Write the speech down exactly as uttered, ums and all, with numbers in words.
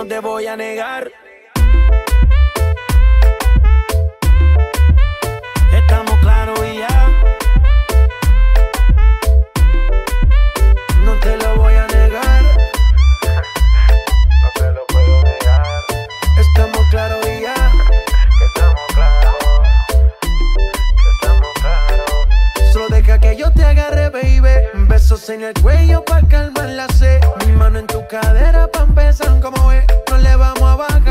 te voy a negar. Estamos claros y ya. No te lo voy a negar. No te lo puedo negar. Estamos claros y ya. Estamos claros. Estamos claros. Solo deja que yo te agarre, baby. Besos en el cuello pa' calmar la sed. Mi mano en tu cadera pa' empezar, como es. No le vamos a bajar.